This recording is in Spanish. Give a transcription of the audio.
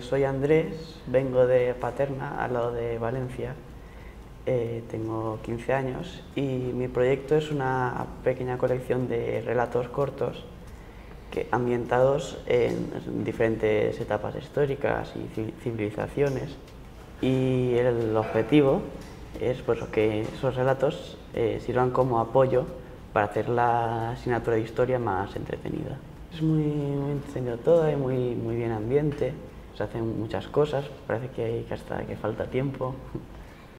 Soy Andrés, vengo de Paterna, al lado de Valencia. Tengo 15 años y mi proyecto es una pequeña colección de relatos cortos ambientados en diferentes etapas históricas y civilizaciones. Y el objetivo es pues, que esos relatos sirvan como apoyo para hacer la asignatura de historia más entretenida. Es muy entretenido todo, hay muy bien ambiente, se hacen muchas cosas, parece que hasta que falta tiempo.